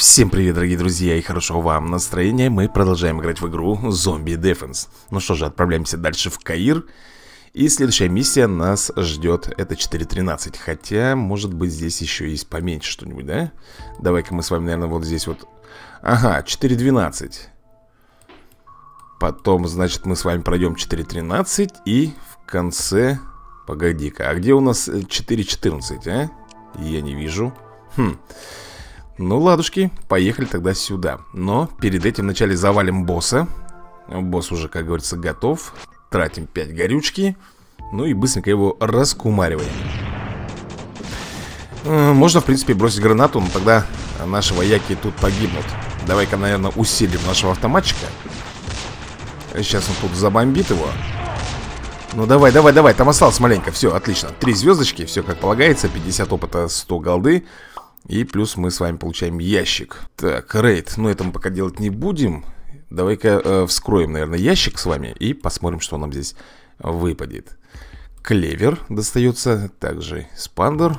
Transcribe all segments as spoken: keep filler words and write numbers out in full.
Всем привет, дорогие друзья, и хорошего вам настроения. Мы продолжаем играть в игру Zombie Defense. Ну что же, отправляемся дальше в Каир. И следующая миссия нас ждет, это четыре тринадцать. Хотя, может быть, здесь еще есть поменьше что-нибудь, да? Давай-ка мы с вами, наверное, вот здесь вот. Ага, четыре двенадцать. Потом, значит, мы с вами пройдем четыре тринадцать. И в конце... Погоди-ка, а где у нас четыре четырнадцать, а? Я не вижу. Хм... Ну, ладушки, поехали тогда сюда. Но перед этим вначале завалим босса. Босс уже, как говорится, готов. Тратим пять горючки. Ну и быстренько его раскумариваем. Можно, в принципе, бросить гранату, но тогда наши вояки тут погибнут. Давай-ка, наверное, усилим нашего автоматчика. Сейчас он тут забомбит его. Ну давай, давай, давай, там осталось маленько. Все, отлично, три звездочки, все как полагается. Пятьдесят опыта, сто голды. И плюс мы с вами получаем ящик. Так, рейд, ну это мы пока делать не будем. Давай-ка э, вскроем, наверное, ящик с вами и посмотрим, что нам здесь выпадет. Клевер достается, также спандер.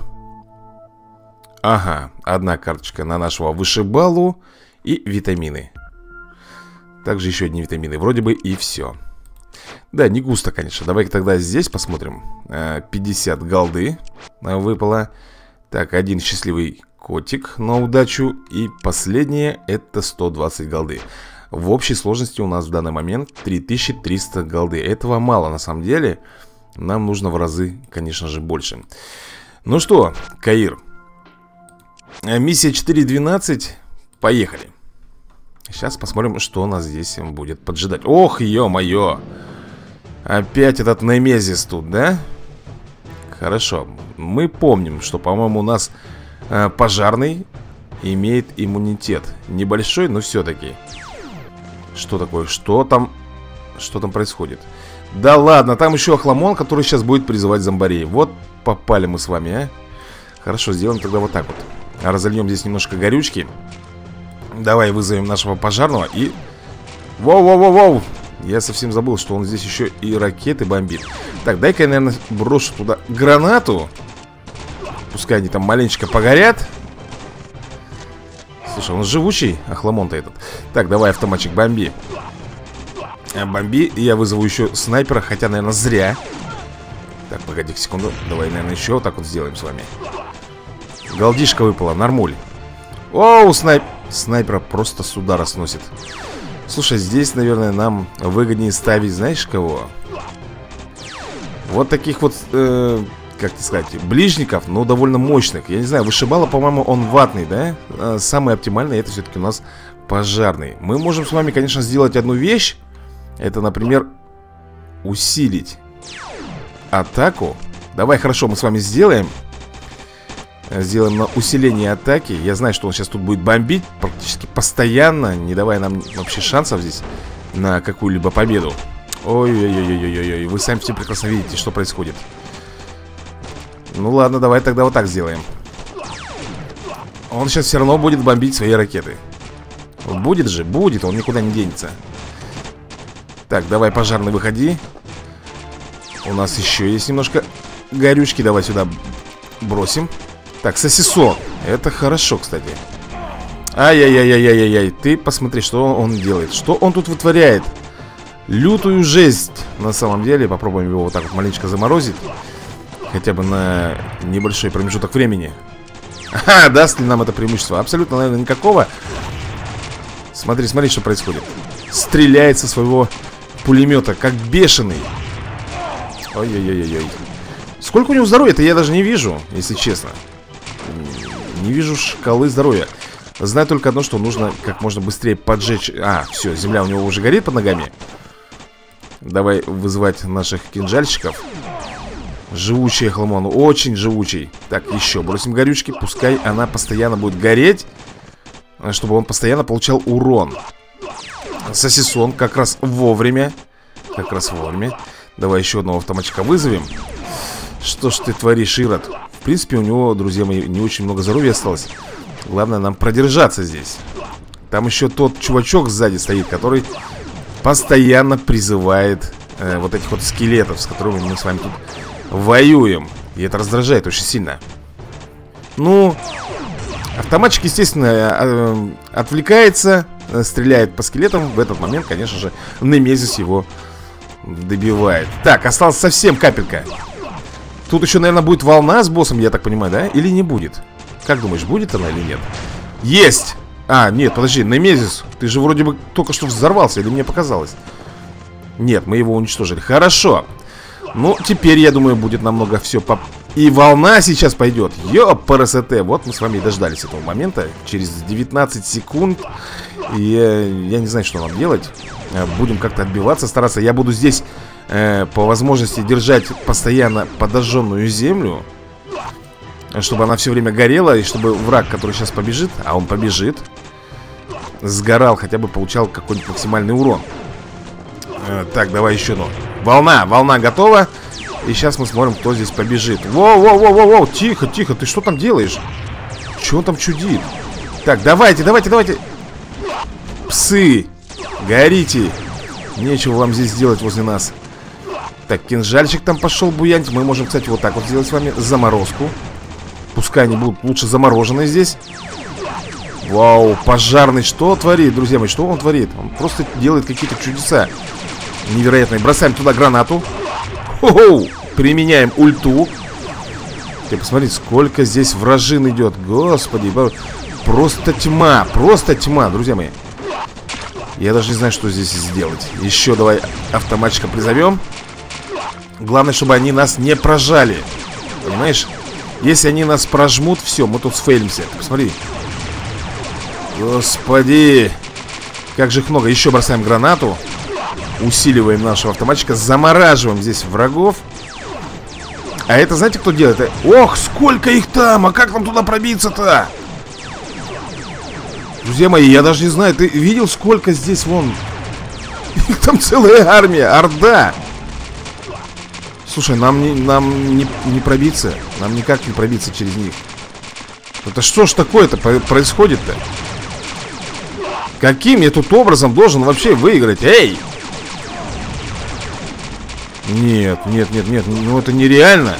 Ага, одна карточка на нашего вышибалу и витамины. Также еще одни витамины, вроде бы и все. Да, не густо, конечно. Давай-ка тогда здесь посмотрим. пятьдесят голды выпало. Так, один счастливый котик на удачу. И последнее это сто двадцать голды. В общей сложности у нас в данный момент три тысячи триста голды. Этого мало на самом деле. Нам нужно в разы, конечно же, больше. Ну что, Каир, миссия четыре двенадцать. Поехали. Сейчас посмотрим, что нас здесь будет поджидать. Ох, ё-моё. Опять этот Немезис тут, да? Хорошо. Мы помним, что, по-моему, у нас э, пожарный имеет иммунитет. Небольшой, но все-таки. Что такое? Что там? Что там происходит? Да ладно, там еще Охламон, который сейчас будет призывать зомбарей. Вот попали мы с вами, а. Хорошо, сделаем тогда вот так вот. Разольем здесь немножко горючки. Давай вызовем нашего пожарного и... Воу-воу-воу-воу! Я совсем забыл, что он здесь еще и ракеты бомбит. Так, дай-ка я, наверное, брошу туда гранату. Пускай они там маленечко погорят. Слушай, он живучий, Охламон-то этот. Так, давай, автоматчик, бомби. Бомби, я вызову еще снайпера, хотя, наверное, зря. Так, погоди-ка секунду. Давай, наверное, еще вот так вот сделаем с вами. Голдишка выпала, нормуль. Оу, снайп... снайпера просто с удара сносит. Слушай, здесь, наверное, нам выгоднее ставить, знаешь, кого? Вот таких вот, э, как тебе сказать, ближников, но довольно мощных. Я не знаю, вышибала, по-моему, он ватный, да? А самый оптимальный это все-таки у нас пожарный. Мы можем с вами, конечно, сделать одну вещь. Это, например, усилить атаку. Давай, хорошо, мы с вами сделаем. Сделаем на усиление атаки. Я знаю, что он сейчас тут будет бомбить практически постоянно, не давая нам вообще шансов здесь на какую-либо победу. Ой-ой-ой-ой-ой-ой. Вы сами все прекрасно видите, что происходит. Ну ладно, давай тогда вот так сделаем. Он сейчас все равно будет бомбить свои ракеты. Будет же, будет, он никуда не денется. Так, давай, пожарный, выходи. У нас еще есть немножко горючки. Давай сюда бросим. Так, сосисон. Это хорошо, кстати. Ай-яй-яй-яй-яй-яй. Ты посмотри, что он делает. Что он тут вытворяет. Лютую жесть. На самом деле, попробуем его вот так вот маленечко заморозить. Хотя бы на небольшой промежуток времени. Ага, даст ли нам это преимущество? Абсолютно, наверное, никакого. Смотри, смотри, что происходит. Стреляет со своего пулемета, как бешеный. Ой-ой-ой-ой. Сколько у него здоровья-то я даже не вижу, если честно. Не вижу шкалы здоровья. Знаю только одно, что нужно как можно быстрее поджечь. А, все, земля у него уже горит под ногами. Давай вызывать наших кинжальщиков. Живучий Охламон, очень живучий. Так, еще бросим горючки. Пускай она постоянно будет гореть, чтобы он постоянно получал урон. Сосисон как раз вовремя. Как раз вовремя. Давай еще одного автоматчика вызовем. Что ж ты творишь, Ирод? В принципе, у него, друзья мои, не очень много здоровья осталось. Главное нам продержаться здесь. Там еще тот чувачок сзади стоит, который постоянно призывает э, вот этих вот скелетов, с которыми мы с вами тут воюем. И это раздражает очень сильно. Ну, Автоматчик, естественно, отвлекается, стреляет по скелетам. В этот момент, конечно же, Немезис его добивает. Так, осталась совсем капелька. Тут еще, наверное, будет волна с боссом, я так понимаю, да? Или не будет? Как думаешь, будет она или нет? Есть! А, нет, подожди, Немезис, ты же вроде бы только что взорвался, или мне показалось? Нет, мы его уничтожили. Хорошо. Ну, теперь, я думаю, будет намного все по... И волна сейчас пойдет. Ёпарасоте. Вот мы с вами и дождались этого момента. Через девятнадцать секунд. И я, я не знаю, что нам делать. Будем как-то отбиваться, стараться. Я буду здесь э, по возможности держать постоянно подожженную землю, чтобы она все время горела. И чтобы враг, который сейчас побежит, а он побежит, сгорал, хотя бы получал какой-нибудь максимальный урон. э, Так, давай еще одну. Волна, волна готова. И сейчас мы смотрим, кто здесь побежит. Воу-воу-воу-воу, тихо, тихо, ты что там делаешь? Что он там чудит? Так, давайте, давайте, давайте. Псы, горите. Нечего вам здесь делать возле нас. Так, кинжальчик там пошел буянить. Мы можем, кстати, вот так вот сделать с вами заморозку. Пускай они будут лучше заморожены здесь. Вау, пожарный что творит, друзья мои, что он творит? Он просто делает какие-то чудеса невероятные. Бросаем туда гранату. Хо-хоу! Применяем ульту. Ты посмотри, сколько здесь вражин идет. Господи, просто тьма, просто тьма, друзья мои. Я даже не знаю, что здесь сделать. Еще давай автоматчика призовем. Главное, чтобы они нас не прожали. Понимаешь? Если они нас прожмут, все, мы тут сфейлимся. Ты посмотри. Господи. Как же их много. Еще бросаем гранату. Усиливаем нашего автоматчика. Замораживаем здесь врагов. А это знаете, кто делает? Ох, сколько их там! А как нам туда пробиться-то? Друзья мои, я даже не знаю. Ты видел, сколько здесь вон? Их там целая армия, орда. Слушай, нам не, нам не, не пробиться. Нам никак не пробиться через них. Это что ж такое-то происходит-то? Каким я тут образом должен вообще выиграть? Эй! Нет, нет, нет, нет, ну это нереально.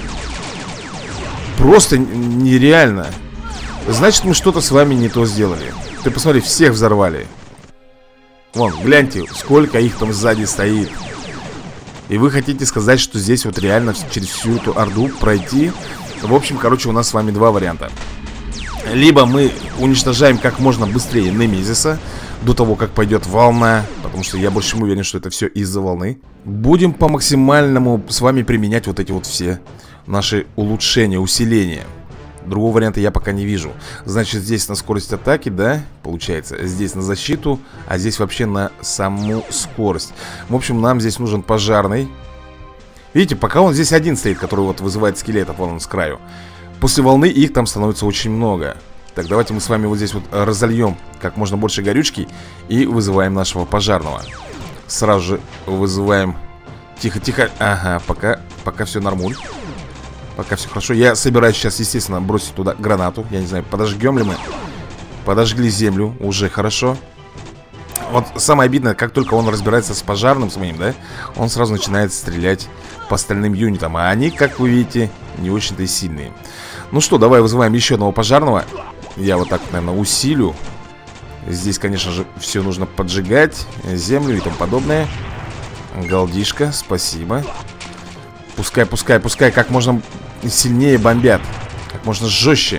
Просто нереально. Значит, мы что-то с вами не то сделали. Ты посмотри, всех взорвали. Вон, гляньте, сколько их там сзади стоит. И вы хотите сказать, что здесь вот реально через всю эту орду пройти? В общем, короче, у нас с вами два варианта. Либо мы уничтожаем как можно быстрее Немезиса до того, как пойдет волна, потому что я больше чем уверен, что это все из-за волны. Будем по максимальному с вами применять вот эти вот все наши улучшения, усиления. Другого варианта я пока не вижу. Значит, здесь на скорость атаки, да, получается. Здесь на защиту, а здесь вообще на саму скорость. В общем, нам здесь нужен пожарный. Видите, пока он здесь один стоит, который вот вызывает скелетов, вон он с краю. После волны их там становится очень много. Так, давайте мы с вами вот здесь вот разольем как можно больше горючки и вызываем нашего пожарного. Сразу же вызываем. Тихо, тихо. Ага, пока, пока все нормуль. Пока все хорошо. Я собираюсь сейчас, естественно, бросить туда гранату. Я не знаю, подожгем ли мы. Подожгли землю, уже хорошо. Вот самое обидное, как только он разбирается с пожарным своим, да, он сразу начинает стрелять по остальным юнитам. А они, как вы видите, не очень-то и сильные. Ну что, давай вызываем еще одного пожарного. Я вот так, наверное, усилю. Здесь, конечно же, все нужно поджигать. Землю и тому подобное. Голдишка, спасибо. Пускай, пускай, пускай как можно сильнее бомбят. Как можно жестче.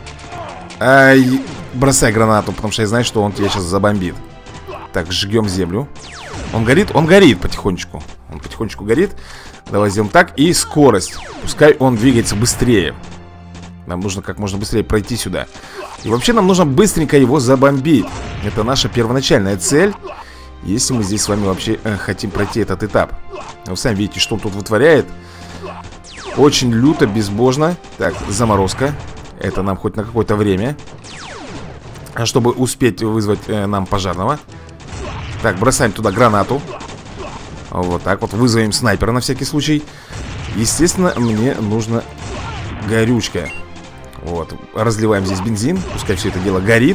Ай, бросай гранату, потому что я знаю, что он тебя сейчас забомбит. Так, жгем землю. Он горит? Он горит потихонечку. Он потихонечку горит. Давай сделаем так. И скорость. Пускай он двигается быстрее. Нам нужно как можно быстрее пройти сюда. И вообще нам нужно быстренько его забомбить. Это наша первоначальная цель, если мы здесь с вами вообще э, хотим пройти этот этап. Вы сами видите, что он тут вытворяет. Очень люто, безбожно. Так, заморозка. Это нам хоть на какое-то время, чтобы успеть вызвать э, нам пожарного. Так, бросаем туда гранату. Вот так вот, вызовем снайпера на всякий случай. Естественно, мне нужно горючка. Вот, разливаем здесь бензин. Пускай все это дело горит.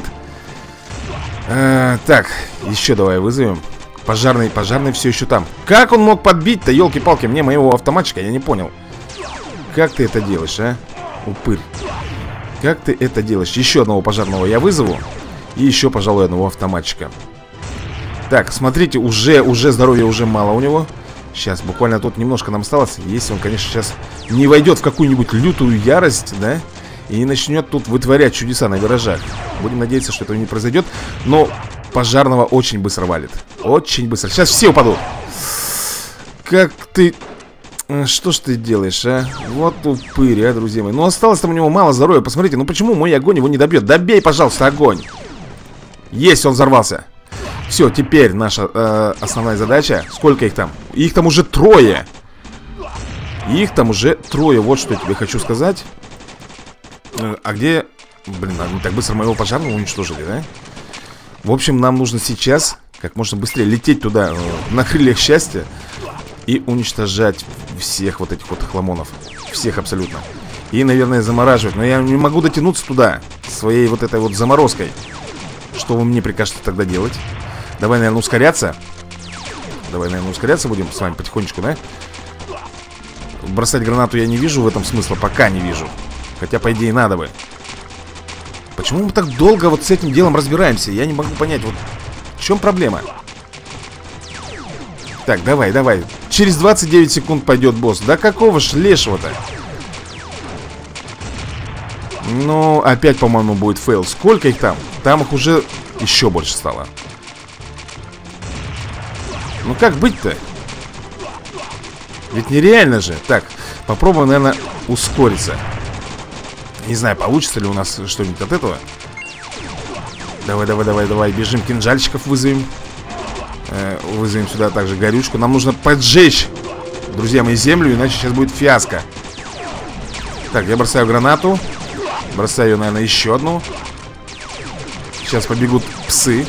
а, Так, еще давай вызовем. Пожарный, пожарный все еще там. Как он мог подбить-то, елки-палки, мне моего автоматчика? Я не понял. Как ты это делаешь, а? Упырь. Как ты это делаешь? Еще одного пожарного я вызову. И еще, пожалуй, одного автоматчика. Так, смотрите, уже, уже здоровья уже мало у него. Сейчас, буквально тут немножко нам осталось. Если он, конечно, сейчас не войдет в какую-нибудь лютую ярость, да, и не начнет тут вытворять чудеса на виражах. Будем надеяться, что этого не произойдет. Но пожарного очень быстро валит. Очень быстро. Сейчас все упадут. Как ты... Что ж ты делаешь, а? Вот упырь, а, друзья мои. Ну, осталось там у него мало здоровья. Посмотрите, ну почему мой огонь его не добьет? Добей, пожалуйста, огонь. Есть, он взорвался. Все, теперь наша э, основная задача. Сколько их там? Их там уже трое. Их там уже трое. Вот что я тебе хочу сказать. э, А где... Блин, они так быстро моего пожарного уничтожили, да? В общем, нам нужно сейчас как можно быстрее лететь туда э, на крыльях счастья и уничтожать всех вот этих вот хламонов. Всех абсолютно. И, наверное, замораживать. Но я не могу дотянуться туда своей вот этой вот заморозкой. Что вы мне прикажете тогда делать? Давай, наверное, ускоряться. Давай, наверное, ускоряться будем с вами потихонечку, да? Бросать гранату я не вижу в этом смысла. Пока не вижу. Хотя, по идее, надо бы. Почему мы так долго вот с этим делом разбираемся? Я не могу понять, вот в чем проблема? Так, давай, давай. Через двадцать девять секунд пойдет босс. Да какого ж лешего-то? Ну, опять, по-моему, будет фейл. Сколько их там? Там их уже еще больше стало. Ну как быть-то? Ведь нереально же. Так, попробуем, наверное, ускориться. Не знаю, получится ли у нас что-нибудь от этого. Давай, давай, давай, давай. Бежим, кинжальщиков вызовем. э, Вызовем сюда также горючку. Нам нужно поджечь, друзья мои, землю, иначе сейчас будет фиаско. Так, я бросаю гранату. Бросаю ее, наверное, еще одну. Сейчас побегут псы.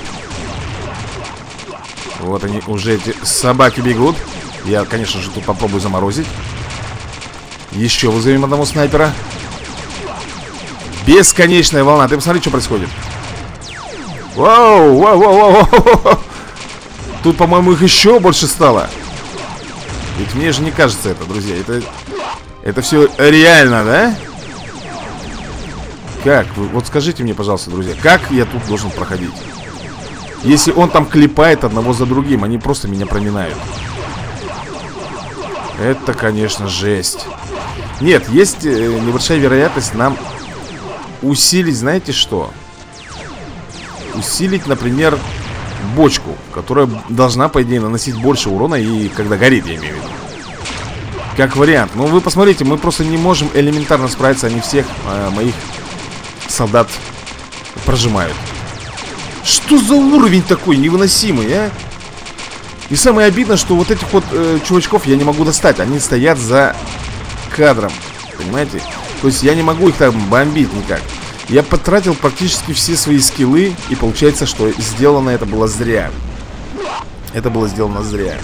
Вот они, уже эти собаки бегут. Я, конечно же, тут попробую заморозить. Еще вызовем одного снайпера. Бесконечная волна. Ты посмотри, что происходит. Вау, вау, вау, вау, вау. Тут, по-моему, их еще больше стало. Ведь мне же не кажется это, друзья. Это, это все реально, да? Как? Вот скажите мне, пожалуйста, друзья, как я тут должен проходить? Если он там клепает одного за другим, они просто меня проминают. Это, конечно, жесть. Нет, есть э, небольшая вероятность нам усилить, знаете что? Усилить, например, бочку, которая должна, по идее, наносить больше урона, и когда горит, я имею в виду. Как вариант. Но вы посмотрите, мы просто не можем элементарно справиться. Они всех э, моих солдат прожимают. Что за уровень такой невыносимый, а? И самое обидное, что вот этих вот э, чувачков я не могу достать. Они стоят за кадром, понимаете? То есть я не могу их там бомбить никак. Я потратил практически все свои скиллы, и получается, что сделано это было зря. Это было сделано зря.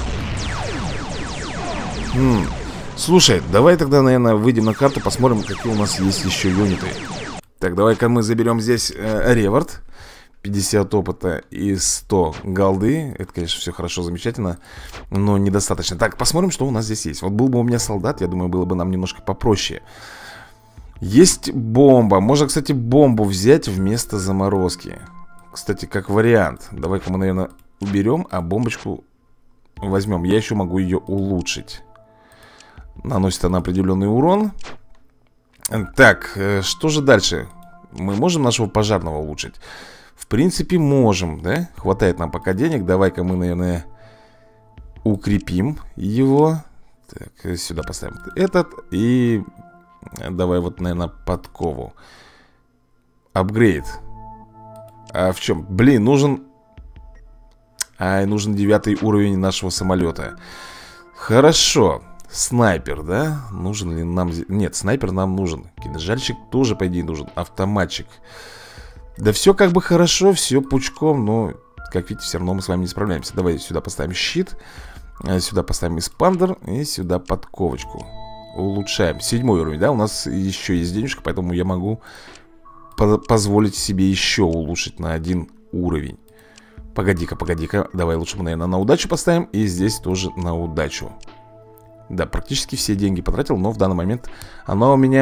Хм. Слушай, давай тогда, наверное, выйдем на карту, посмотрим, какие у нас есть еще юниты. Так, давай-ка мы заберем здесь э, реворд. пятьдесят опыта и сто голды. Это, конечно, все хорошо, замечательно, но недостаточно. Так, посмотрим, что у нас здесь есть. Вот был бы у меня солдат, я думаю, было бы нам немножко попроще. Есть бомба. Можно, кстати, бомбу взять вместо заморозки. Кстати, как вариант. Давай-ка мы, наверное, уберем, а бомбочку возьмем. Я еще могу ее улучшить. Наносит она определенный урон. Так, что же дальше? Мы можем нашего пожарного улучшить? В принципе, можем, да? Хватает нам пока денег. Давай-ка мы, наверное, укрепим его. Так, сюда поставим этот. И давай вот, наверное, подкову. Апгрейд. А в чем? Блин, нужен... Ай, нужен девятый уровень нашего самолета. Хорошо. Снайпер, да? Нужен ли нам... Нет, снайпер нам нужен. Кинжальщик тоже, по идее, нужен. Автоматчик. Да все как бы хорошо, все пучком, но, как видите, все равно мы с вами не справляемся. Давай сюда поставим щит, сюда поставим эспандер и сюда подковочку. Улучшаем. Седьмой уровень, да? У нас еще есть денежка, поэтому я могу по позволить себе еще улучшить на один уровень. Погоди-ка, погоди-ка. Давай лучше мы, наверное, на удачу поставим. И здесь тоже на удачу. Да, практически все деньги потратил, но в данный момент она у меня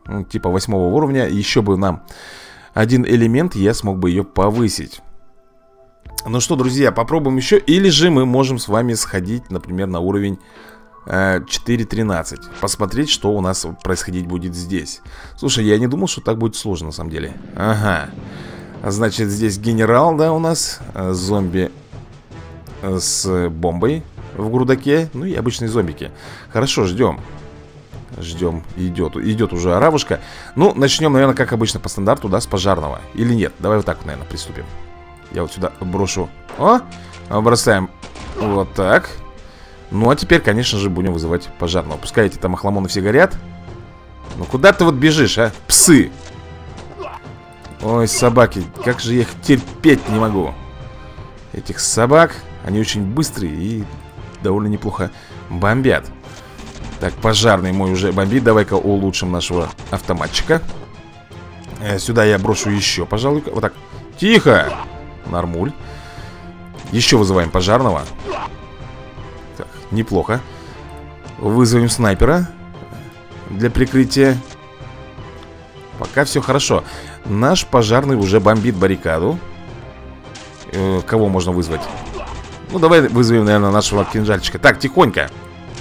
ну, типа восьмого уровня. Еще бы нам один элемент, я смог бы ее повысить. Ну что, друзья, попробуем еще. Или же мы можем с вами сходить, например, на уровень э, четыре тринадцать. Посмотреть, что у нас происходить будет здесь. Слушай, я не думал, что так будет сложно на самом деле. Ага. Значит, здесь генерал, да, у нас э, зомби э, с бомбой в грудаке. Ну и обычные зомбики. Хорошо, ждем. Ждем, идет, идет уже оравушка. Ну, начнем, наверное, как обычно по стандарту, да, с пожарного. Или нет, давай вот так вот, наверное, приступим. Я вот сюда брошу. О, бросаем вот так. Ну, а теперь, конечно же, будем вызывать пожарного. Пускай эти там охламоны все горят. Ну, куда ты вот бежишь, а? Псы! Ой, собаки, как же я их терпеть не могу. Этих собак, они очень быстрые и довольно неплохо бомбят. Так, пожарный мой уже бомбит. Давай-ка улучшим нашего автоматчика. э, Сюда я брошу еще, пожалуй. Вот так, тихо. Нормуль. Еще вызываем пожарного. Так, неплохо. Вызовем снайпера для прикрытия. Пока все хорошо. Наш пожарный уже бомбит баррикаду. э, Кого можно вызвать? Ну, давай вызовем, наверное, нашего кинжальчика. Так, тихонько.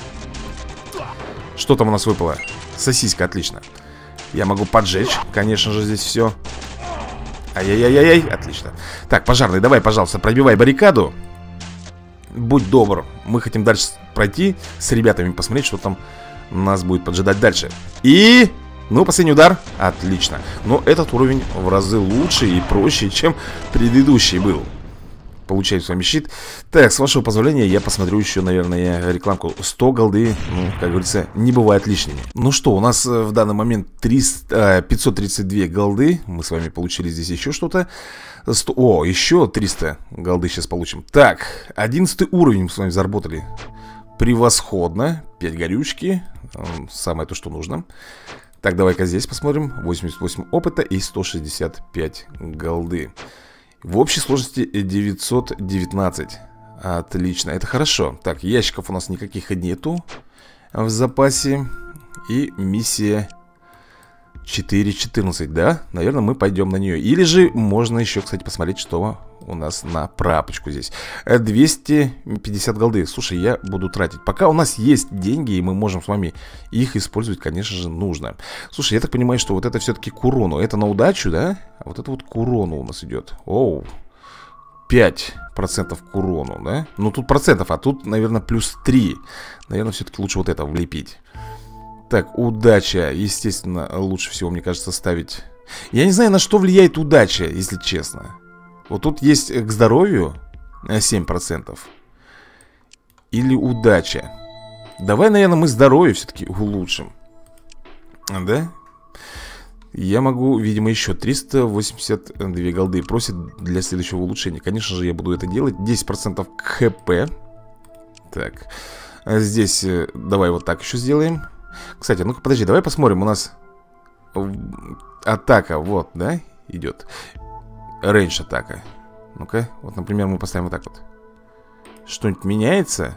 Что там у нас выпало? Сосиска, отлично. Я могу поджечь, конечно же, здесь все. Ай-яй-яй-яй, отлично. Так, пожарный, давай, пожалуйста, пробивай баррикаду. Будь добр, мы хотим дальше пройти с ребятами, посмотреть, что там нас будет поджидать дальше. И... ну, последний удар, отлично. Но этот уровень в разы лучше и проще, чем предыдущий был. Получаем с вами щит. Так, с вашего позволения я посмотрю еще, наверное, рекламку. Сто голды, ну, как говорится, не бывает лишними. Ну что, у нас в данный момент триста, пятьсот тридцать две голды. Мы с вами получили здесь еще что-то. О, еще триста голды сейчас получим. Так, одиннадцатый уровень мы с вами заработали. Превосходно. пять горючки. Самое то, что нужно. Так, давай-ка здесь посмотрим. восемьдесят восемь опыта и сто шестьдесят пять голды. В общей сложности девятьсот девятнадцать. Отлично, это хорошо. Так, ящиков у нас никаких нету в запасе. И миссия четыре четырнадцать, да? Наверное, мы пойдем на нее. Или же можно еще, кстати, посмотреть, что у нас на прапочку здесь. двести пятьдесят голды. Слушай, я буду тратить. Пока у нас есть деньги, и мы можем с вами их использовать, конечно же, нужно. Слушай, я так понимаю, что вот это все-таки к урону. Это на удачу, да? А вот это вот к урону у нас идет. Оу. пять процентов к урону, да? Ну, тут процентов, а тут, наверное, плюс три. Наверное, все-таки лучше вот это влепить. Так, удача. Естественно, лучше всего, мне кажется, ставить... Я не знаю, на что влияет удача, если честно. Вот тут есть к здоровью семь процентов. Или удача. Давай, наверное, мы здоровье все-таки улучшим. Да? Я могу, видимо, еще триста восемьдесят две голды просит для следующего улучшения. Конечно же, я буду это делать. десять процентов к ХП. Так. Здесь давай вот так еще сделаем. Кстати, ну-ка, подожди, давай посмотрим. У нас атака, вот, да, идет. Рейндж атака. Ну-ка, вот, например, мы поставим вот так вот. Что-нибудь меняется?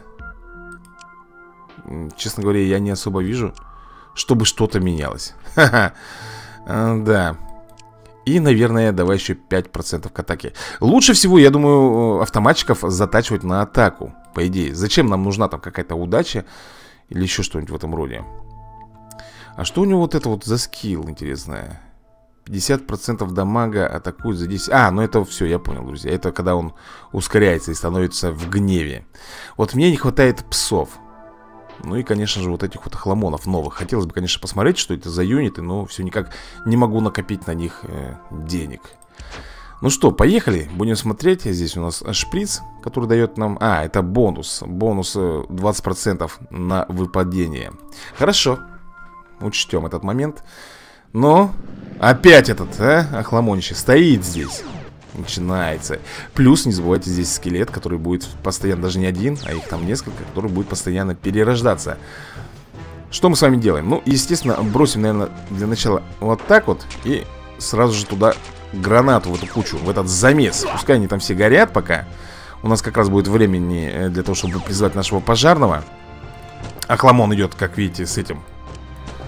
Честно говоря, я не особо вижу, чтобы что-то менялось. Ха-ха. Да. И, наверное, давай еще пять процентов к атаке. Лучше всего, я думаю, автоматчиков затачивать на атаку. По идее. Зачем нам нужна там какая-то удача или еще что-нибудь в этом роде? А что у него вот это вот за скилл, интересное? пятьдесят процентов дамага атакует за десять. А, ну это все, я понял, друзья. Это когда он ускоряется и становится в гневе. Вот мне не хватает псов. Ну и, конечно же, вот этих вот охламонов новых. Хотелось бы, конечно, посмотреть, что это за юниты, но все никак не могу накопить на них э, денег. Ну что, поехали, будем смотреть. Здесь у нас шприц, который дает нам... А, это бонус. Бонус двадцать процентов на выпадение. Хорошо. Учтем этот момент. Но опять этот, а, охламонище стоит здесь. Начинается. Плюс, не забывайте, здесь скелет, который будет постоянно, даже не один, а их там несколько, который будет постоянно перерождаться. Что мы с вами делаем? Ну, естественно, бросим, наверное, для начала вот так вот. И сразу же туда гранату, в эту кучу, в этот замес. Пускай они там все горят пока. У нас как раз будет времени для того, чтобы призвать нашего пожарного. Охламон идет, как видите, с этим,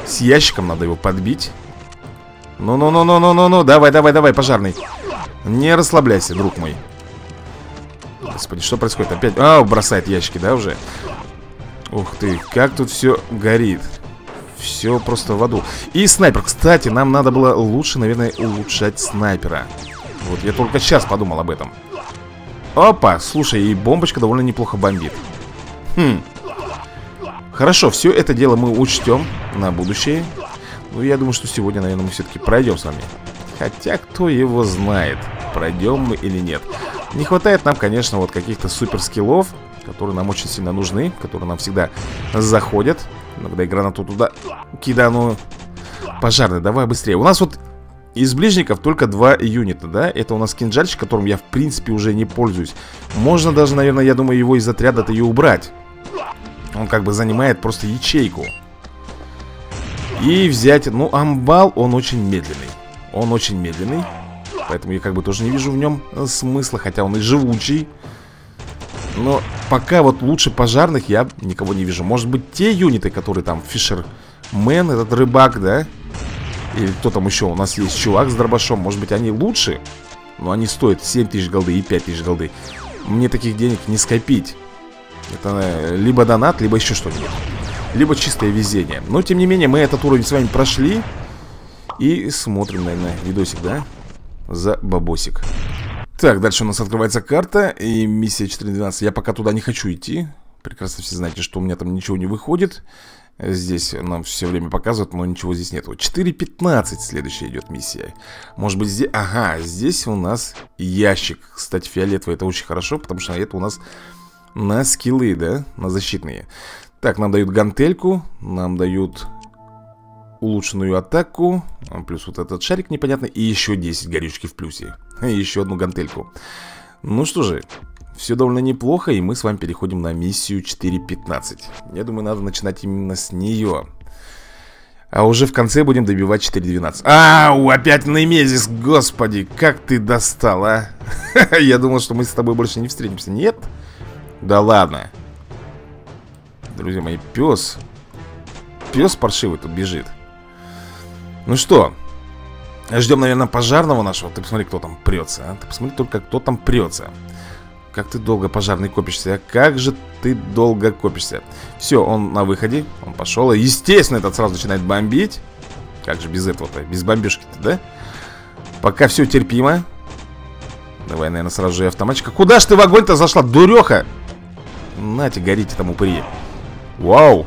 С ящиком надо его подбить. Ну-ну-ну-ну-ну-ну-ну. Давай, давай, давай, пожарный. Не расслабляйся, друг мой. Господи, что происходит? Опять... А, бросает ящики, да, уже? Ух ты, как тут все горит. Все просто в аду. И снайпер. Кстати, нам надо было лучше, наверное, улучшать снайпера. Вот я только сейчас подумал об этом. Опа, слушай, и бомбочка довольно неплохо бомбит. Хм. Хорошо, все это дело мы учтем на будущее. Ну, я думаю, что сегодня, наверное, мы все-таки пройдем с вами. Хотя, кто его знает, пройдем мы или нет. Не хватает нам, конечно, вот каких-то супер скиллов, которые нам очень сильно нужны, которые нам всегда заходят. Иногда и гранату туда кидану. Пожарный, давай быстрее. У нас вот из ближников только два юнита, да? Это у нас кинжальчик, которым я, в принципе, уже не пользуюсь. Можно даже, наверное, я думаю, его из отряда-то и убрать. Он как бы занимает просто ячейку. И взять, ну, амбал, он очень медленный. Он очень медленный. Поэтому я как бы тоже не вижу в нем смысла. Хотя он и живучий. Но пока вот лучше пожарных я никого не вижу. Может быть, те юниты, которые там Фишермен, этот рыбак, да? Или кто там еще? У нас есть чувак с дробашом. Может быть, они лучше? Но они стоят семь тысяч голды и пять тысяч голды. Мне таких денег не скопить. Это либо донат, либо еще что-нибудь. Либо чистое везение. Но, тем не менее, мы этот уровень с вами прошли. И смотрим, наверное, видосик, да? За бабосик. Так, дальше у нас открывается карта. И миссия четыре двенадцать. Я пока туда не хочу идти. Прекрасно все знаете, что у меня там ничего не выходит. Здесь нам все время показывают, но ничего здесь нет. четыре пятнадцать следующая идет миссия. Может быть здесь... Ага, здесь у нас ящик. Кстати, фиолетовый, это очень хорошо, потому что это у нас на скиллы, да? На защитные. Так, нам дают гантельку. Нам дают улучшенную атаку. Плюс вот этот шарик непонятный. И еще десять горючки в плюсе. И еще одну гантельку. Ну что же, все довольно неплохо. И мы с вами переходим на миссию четыре пятнадцать. Я думаю, надо начинать именно с нее. А уже в конце будем добивать четыре двенадцать. Ау, опять Немезис, господи, как ты достал, а? Я думал, что мы с тобой больше не встретимся. Нет? Да ладно. Друзья мои, пес. Пес паршивый тут бежит. Ну что, ждем, наверное, пожарного нашего. Ты посмотри, кто там прется, а? Ты посмотри только, кто там прется. Как ты долго, пожарный, копишься, а? Как же ты долго копишься. Все, он на выходе, он пошел. Естественно, этот сразу начинает бомбить. Как же без этого-то, без бомбежки-то, да? Пока все терпимо. Давай, наверное, сразу же и автоматчика. Куда ж ты в огонь-то зашла, дуреха? Нате, горите там, упыри. Вау.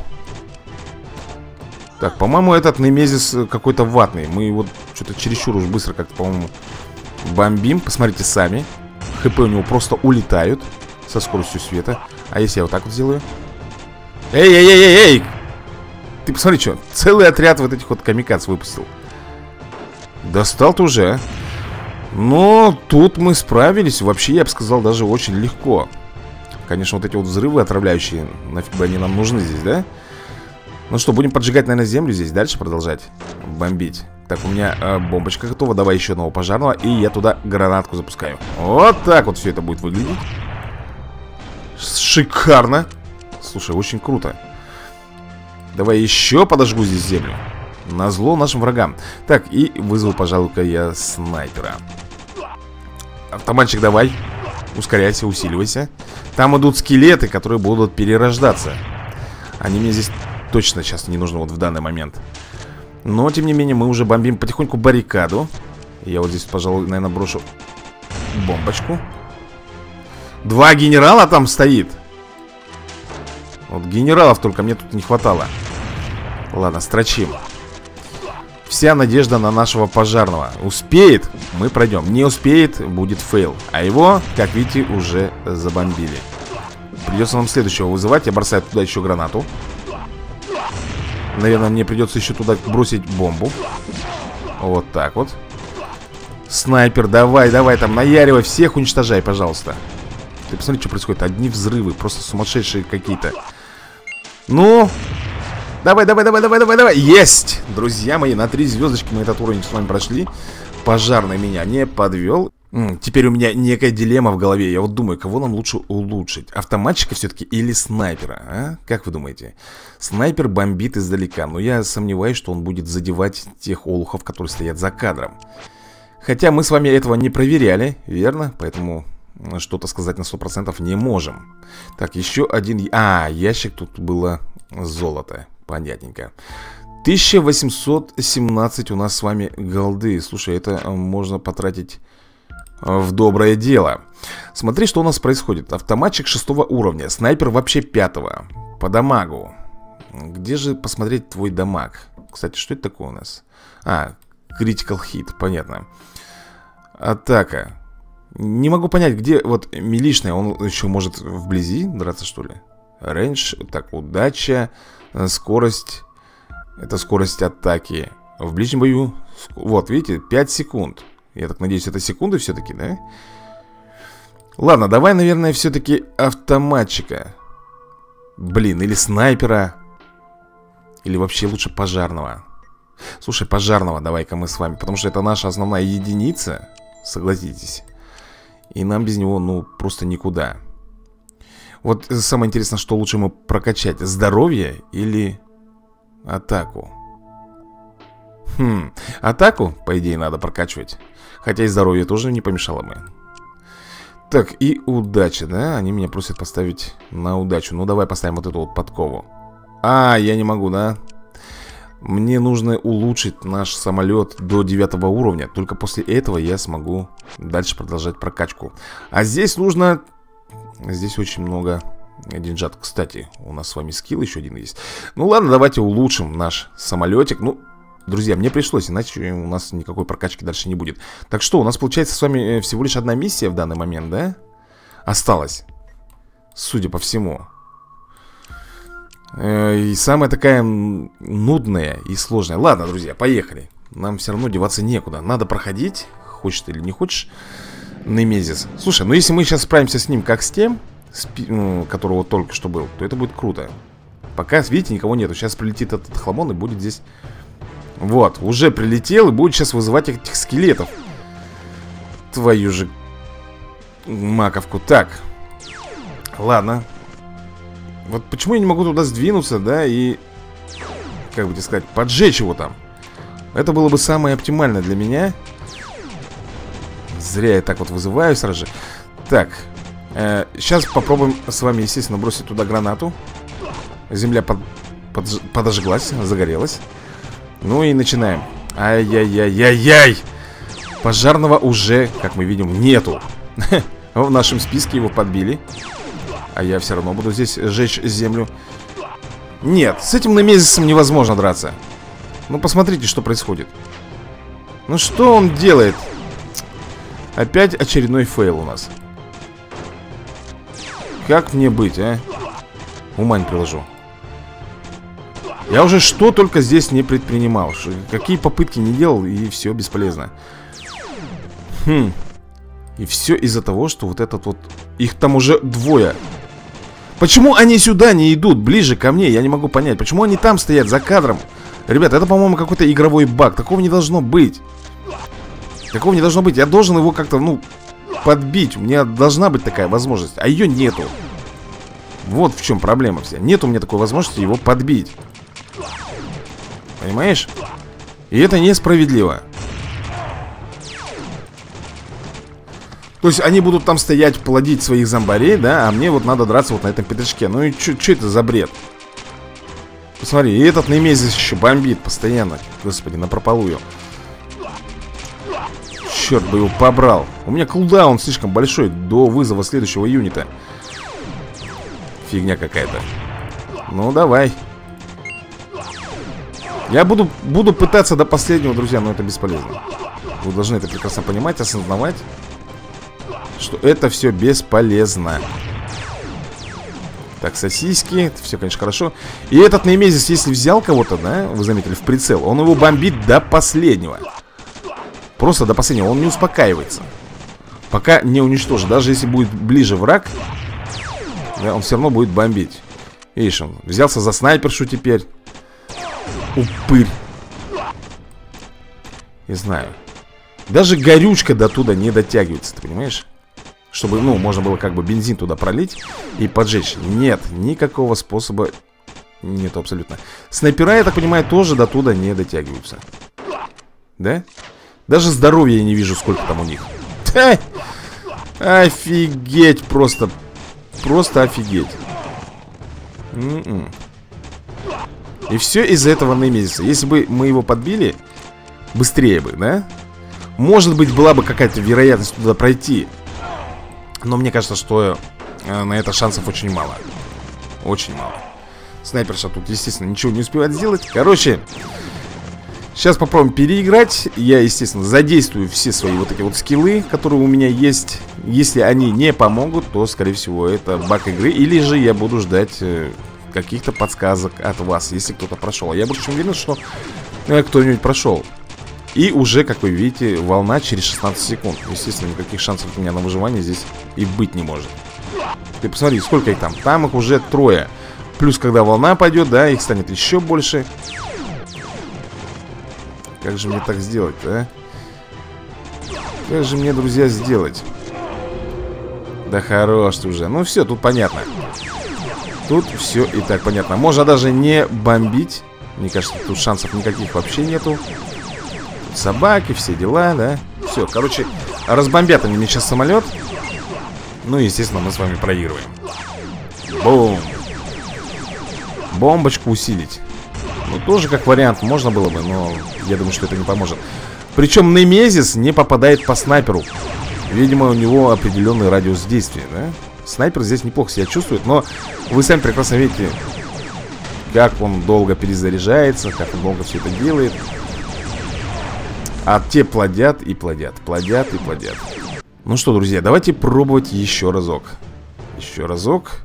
Так, по-моему, этот Немезис какой-то ватный. Мы его что-то чересчур уж быстро как-то, по-моему, бомбим. Посмотрите сами. ХП у него просто улетают со скоростью света. А если я вот так вот сделаю? Эй-эй-эй-эй-эй! Ты посмотри, что, целый отряд вот этих вот камикадз выпустил. Достал ты уже, а? Но тут мы справились. Вообще, я бы сказал, даже очень легко. Конечно, вот эти вот взрывы отравляющие, нафиг бы они нам нужны здесь, да? Ну что, будем поджигать, наверное, землю здесь. Дальше продолжать бомбить. Так, у меня э, бомбочка готова. Давай еще одного пожарного. И я туда гранатку запускаю. Вот так вот все это будет выглядеть. Шикарно. Слушай, очень круто. Давай еще подожгу здесь землю. Назло нашим врагам. Так, и вызову, пожалуй-ка, я снайпера. Автоматчик, давай. Ускоряйся, усиливайся. Там идут скелеты, которые будут перерождаться. Они мне здесь точно сейчас не нужны вот в данный момент. Но, тем не менее, мы уже бомбим потихоньку баррикаду. Я вот здесь, пожалуй, наверное, брошу бомбочку. Два генерала там стоит. Вот генералов только мне тут не хватало. Ладно, строчим. Вся надежда на нашего пожарного. Успеет, мы пройдем. Не успеет, будет фейл. А его, как видите, уже забомбили. Придется нам следующего вызывать. Я бросаю туда еще гранату. Наверное, мне придется еще туда бросить бомбу. Вот так вот. Снайпер, давай, давай там, наяривай, всех уничтожай, пожалуйста. Ты посмотри, что происходит. Одни взрывы, просто сумасшедшие какие-то. Ну, давай, давай, давай, давай, давай, давай. Есть! Друзья мои, на три звездочки мы этот уровень с вами прошли. Пожарный меня не подвел. Теперь у меня некая дилемма в голове. Я вот думаю, кого нам лучше улучшить? Автоматчика все-таки или снайпера, а? Как вы думаете? Снайпер бомбит издалека, но я сомневаюсь, что он будет задевать тех олухов, которые стоят за кадром. Хотя мы с вами этого не проверяли, верно? Поэтому что-то сказать на сто процентов не можем. Так, еще один... А, ящик, тут было золото. Понятненько. тысяча восемьсот семнадцать у нас с вами голды. Слушай, это можно потратить в доброе дело. Смотри, что у нас происходит. Автоматчик шестого уровня, снайпер вообще пятого. По дамагу. Где же посмотреть твой дамаг? Кстати, что это такое у нас? А, critical hit, понятно. Атака. Не могу понять, где вот милишная. Он еще может вблизи драться, что ли? Рейндж, так, удача, скорость. Это скорость атаки. В ближнем бою, вот, видите, пять секунд. Я так надеюсь, это секунды все-таки, да? Ладно, давай, наверное, все-таки автоматчика. Блин, или снайпера. Или вообще лучше пожарного. Слушай, пожарного давай-ка мы с вами. Потому что это наша основная единица. Согласитесь. И нам без него, ну, просто никуда. Вот самое интересное, что лучше ему прокачать. Здоровье или атаку? Хм, атаку, по идее, надо прокачивать. Хотя и здоровье тоже не помешало бы. Так, и удача, да? Они меня просят поставить на удачу. Ну, давай поставим вот эту вот подкову. А, я не могу, да? Мне нужно улучшить наш самолет до девятого уровня. Только после этого я смогу дальше продолжать прокачку. А здесь нужно... Здесь очень много деньжат. Кстати, у нас с вами скилл еще один есть. Ну ладно, давайте улучшим наш самолетик. Ну, друзья, мне пришлось, иначе у нас никакой прокачки дальше не будет. Так что, у нас получается с вами всего лишь одна миссия в данный момент, да? Осталась. Судя по всему. И самая такая нудная и сложная. Ладно, друзья, поехали. Нам все равно деваться некуда. Надо проходить, хочешь ты или не хочешь, Немезис. Слушай, ну если мы сейчас справимся с ним как с тем, с, ну, которого только что был, то это будет круто. Пока, видите, никого нету. Сейчас прилетит этот хламон и будет здесь... Вот, уже прилетел и будет сейчас вызывать этих скелетов. Твою же маковку. Так, ладно. Вот почему я не могу туда сдвинуться, да, и, как бы тебе сказать, поджечь его там. Это было бы самое оптимальное для меня. Зря я так вот вызываю сразу же. Так, э, сейчас попробуем с вами, естественно, бросить туда гранату. Земля под, под, подожглась, загорелась. Ну и начинаем. Ай-яй-яй-яй-яй. Пожарного уже, как мы видим, нету. В нашем списке его подбили. А я все равно буду здесь жечь землю. Нет, с этим Немезисом невозможно драться. Ну посмотрите, что происходит. Ну что он делает? Опять очередной фейл у нас. Как мне быть, а? Ума не приложу. Я уже что только здесь не предпринимал. Какие попытки не делал, и все бесполезно. Хм. И все из-за того, что вот этот вот... Их там уже двое. Почему они сюда не идут, ближе ко мне? Я не могу понять. Почему они там стоят, за кадром? Ребята, это, по-моему, какой-то игровой баг. Такого не должно быть. Такого не должно быть. Я должен его как-то, ну, подбить. У меня должна быть такая возможность. А ее нету. Вот в чем проблема вся. Нет у меня такой возможности его подбить. Понимаешь? И это несправедливо. То есть они будут там стоять, плодить своих зомбарей, да? А мне вот надо драться вот на этом пятачке. Ну и что это за бред? Посмотри, и этот Немезис еще бомбит постоянно. Господи, напропалую. Черт бы его побрал. У меня кулдаун слишком большой до вызова следующего юнита. Фигня какая-то. Ну давай. Я буду, буду пытаться до последнего, друзья, но это бесполезно. Вы должны это прекрасно понимать, осознавать, что это все бесполезно. Так, сосиски, это все, конечно, хорошо. И этот Немезис, если взял кого-то, да, вы заметили, в прицел, он его бомбит до последнего. Просто до последнего, он не успокаивается. Пока не уничтожит. Даже если будет ближе враг, да, он все равно будет бомбить. Видишь, он взялся за снайпершу теперь. Упырь. Не знаю. Даже горючка до туда не дотягивается, ты понимаешь? Чтобы, ну, можно было как бы бензин туда пролить и поджечь. Нет, никакого способа нету абсолютно. Снайпера, я так понимаю, тоже до туда не дотягиваются. Да? Даже здоровья я не вижу, сколько там у них. Ха! Офигеть просто. Просто офигеть. М-м. И все из-за этого Немезиса. Если бы мы его подбили быстрее бы, да? Может быть, была бы какая-то вероятность туда пройти. Но мне кажется, что э, на это шансов очень мало. Очень мало. Снайперша тут, естественно, ничего не успевает сделать. Короче, сейчас попробуем переиграть. Я, естественно, задействую все свои вот эти вот скиллы, которые у меня есть. Если они не помогут, то, скорее всего, это баг игры. Или же я буду ждать э, каких-то подсказок от вас, если кто-то прошел. Я больше чем уверен, что э, кто-нибудь прошел. И уже, как вы видите, волна через шестнадцать секунд. Естественно, никаких шансов у меня на выживание здесь и быть не может. Ты посмотри, сколько их там. Там их уже трое. Плюс, когда волна пойдет, да, их станет еще больше. Как же мне так сделать-то, а? Как же мне, друзья, сделать? Да хорош ты уже. Ну все, тут понятно. Тут все и так понятно. Можно даже не бомбить. Мне кажется, тут шансов никаких вообще нету. Собаки, все дела, да. Все, короче, разбомбят они мне сейчас самолет. Ну, естественно, мы с вами проигрываем. Бум. Бомбочку усилить. Ну, тоже как вариант можно было бы, но я думаю, что это не поможет. Причем Немезис не попадает по снайперу. Видимо, у него определенный радиус действия, да. Снайпер здесь неплохо себя чувствует, но вы сами прекрасно видите, как он долго перезаряжается, как он долго все это делает. А те плодят и плодят, плодят и плодят. Ну что, друзья, давайте пробовать еще разок. Еще разок.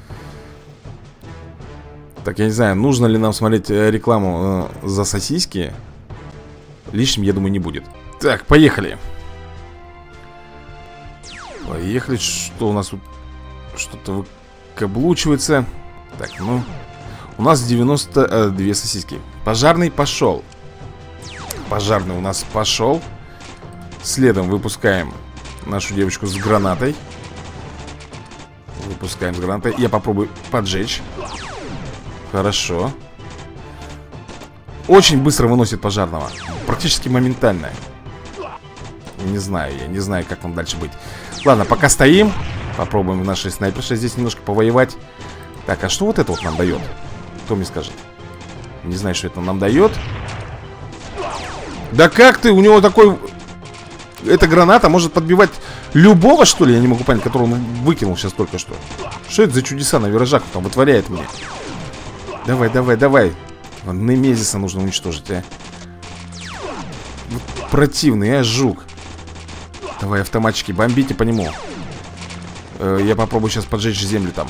Так, я не знаю, нужно ли нам смотреть рекламу э, за сосиски. Лишним, я думаю, не будет. Так, поехали. Поехали. Что у нас тут? Что-то выкаблучивается. Так, ну у нас девяносто две сосиски. Пожарный пошел. Пожарный у нас пошел. Следом выпускаем нашу девочку с гранатой. Выпускаем с гранатой. Я попробую поджечь. Хорошо. Очень быстро выносит пожарного. Практически моментально. Не знаю, я не знаю, как нам дальше быть. Ладно, пока стоим. Попробуем в нашей снайперше здесь немножко повоевать. Так, а что вот это вот нам дает? Кто мне скажет? Не знаю, что это нам дает. Да как ты? У него такой... Эта граната может подбивать любого, что ли? Я не могу понять, которого он выкинул сейчас только что. Что это за чудеса на виражах там вытворяет мне? Давай, давай, давай. Немезиса нужно уничтожить, а. Вот противный, а, жук. Давай, автоматчики, бомбите по нему. э, Я попробую сейчас поджечь землю там.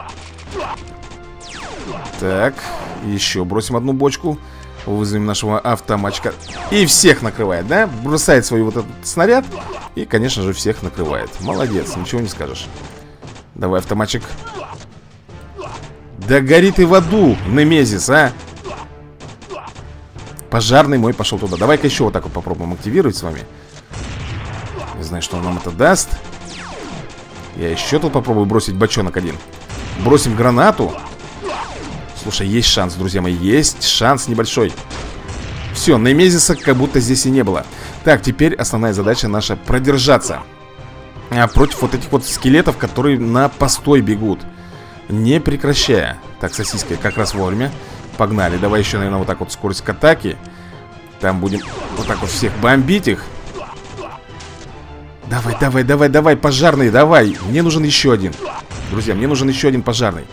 Так, еще бросим одну бочку. Вызовем нашего автоматчика. И всех накрывает, да? Бросает свой вот этот снаряд. И, конечно же, всех накрывает. Молодец, ничего не скажешь. Давай, автоматчик. Да гори ты в аду, Немезис, а! Пожарный мой пошел туда. Давай-ка еще вот так вот попробуем активировать с вами. Не знаю, что нам это даст. Я еще тут попробую бросить бочонок один. Бросим гранату. Слушай, есть шанс, друзья мои. Есть шанс небольшой. Все, Немезиса как будто здесь и не было. Так, теперь основная задача наша продержаться а, против вот этих вот скелетов, которые на постой бегут, не прекращая. Так, сосиска как раз вовремя. Погнали, давай еще, наверное, вот так вот скорость к атаке. Там будем вот так вот всех бомбить их. Давай, давай, давай, давай, пожарный, давай. Мне нужен еще один. Друзья, мне нужен еще один пожарный.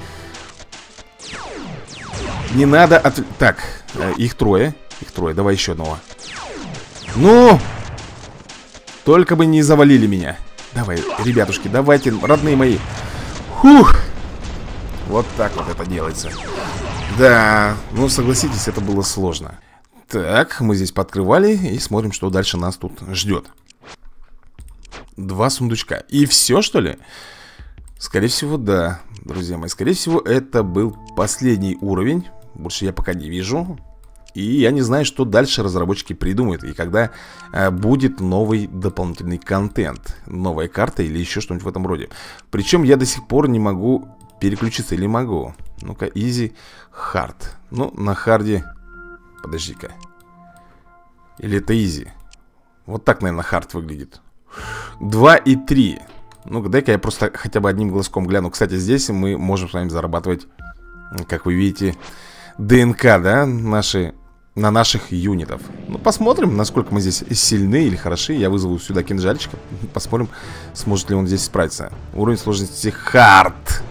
Не надо от... Так, их трое. Их трое, давай еще одного. Ну! Только бы не завалили меня. Давай, ребятушки, давайте, родные мои. Фух! Вот так вот это делается. Да, ну согласитесь, это было сложно. Так, мы здесь пооткрывали и смотрим, что дальше нас тут ждет. Два сундучка. И все, что ли? Скорее всего, да, друзья мои. Скорее всего, это был последний уровень. Больше я пока не вижу. И я не знаю, что дальше разработчики придумают. И когда э, будет новый дополнительный контент. Новая карта или еще что-нибудь в этом роде. Причем я до сих пор не могу переключиться. Или могу? Ну-ка, easy, hard. Ну, на харде... Подожди-ка. Или это easy? Вот так, наверное, хард выглядит. два и три. Ну-ка, дай-ка я просто хотя бы одним глазком гляну. Кстати, здесь мы можем с вами зарабатывать, как вы видите, ДНК, да, наши, на наших юнитов. Ну, посмотрим, насколько мы здесь сильны или хороши. Я вызову сюда кинжальчика. Посмотрим, сможет ли он здесь справиться. Уровень сложности хард.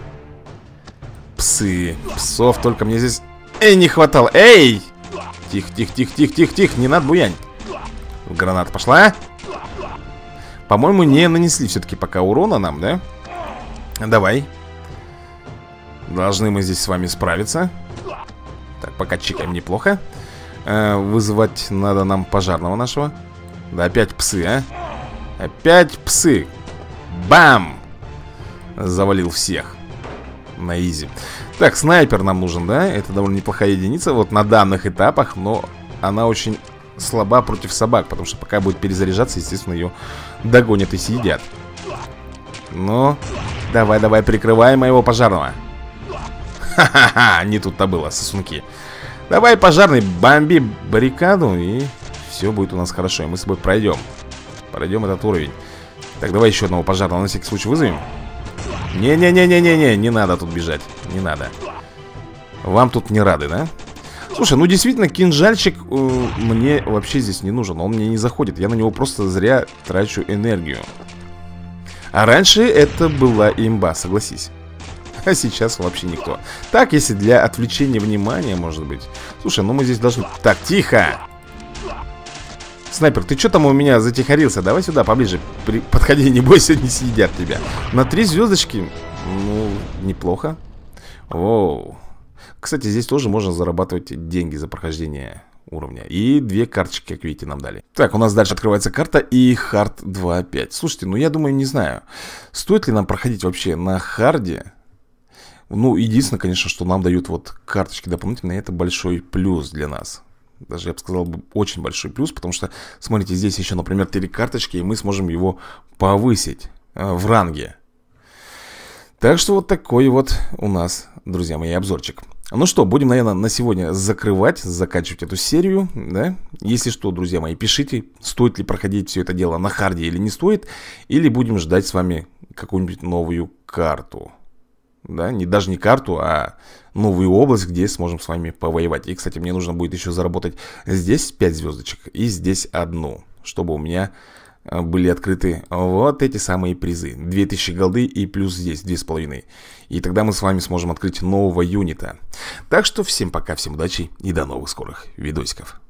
Псы. Псов только мне здесь... Эй, не хватало. Эй! Тихо, тихо, тихо, тихо, тихо, тихо. Не надо буянь. Граната пошла. По-моему, не нанесли все-таки пока урона нам, да? Давай. Должны мы здесь с вами справиться. Так, пока чикаем неплохо. э, Вызывать надо нам пожарного нашего. Да опять псы, а? Опять псы. Бам! Завалил всех. На изи. Так, снайпер нам нужен, да? Это довольно неплохая единица вот на данных этапах. Но она очень слаба против собак. Потому что пока будет перезаряжаться, естественно, ее догонят и съедят. Ну, давай, давай, прикрывай моего пожарного. Ха-ха-ха, не тут-то было, сосунки. Давай, пожарный, бомби баррикаду. И все будет у нас хорошо. И мы с тобой пройдем. Пройдем этот уровень. Так, давай еще одного пожарного на всякий случай вызовем. Не-не-не-не-не-не, не надо тут бежать. Не надо. Вам тут не рады, да? Слушай, ну действительно, кинжальчик э, мне вообще здесь не нужен. Он мне не заходит. Я на него просто зря трачу энергию. А раньше это была имба, согласись. А сейчас вообще никто. Так, если для отвлечения внимания, может быть. Слушай, ну мы здесь должны... Так, тихо! Снайпер, ты что там у меня затихарился? Давай сюда, поближе. При... Подходи, не бойся, не съедят тебя. На три звездочки, ну, неплохо. Воу. Кстати, здесь тоже можно зарабатывать деньги за прохождение уровня. И две карточки, как видите, нам дали. Так, у нас дальше открывается карта и хард два пять. Слушайте, ну я думаю, не знаю, стоит ли нам проходить вообще на харде. Ну, единственное, конечно, что нам дают вот карточки дополнительные. Это большой плюс для нас. Даже, я бы сказал, очень большой плюс. Потому что, смотрите, здесь еще, например, три карточки. И мы сможем его повысить э, в ранге. Так что вот такой вот у нас, друзья мои, обзорчик. Ну что, будем, наверное, на сегодня закрывать, заканчивать эту серию, да? Если что, друзья мои, пишите, стоит ли проходить все это дело на харде или не стоит. Или будем ждать с вами какую-нибудь новую карту. Да, не, даже не карту, а новую область, где сможем с вами повоевать. И, кстати, мне нужно будет еще заработать здесь пять звездочек и здесь одну, чтобы у меня были открыты вот эти самые призы. две тысячи голды и плюс здесь две с половиной. И тогда мы с вами сможем открыть нового юнита. Так что всем пока, всем удачи и до новых скорых видосиков.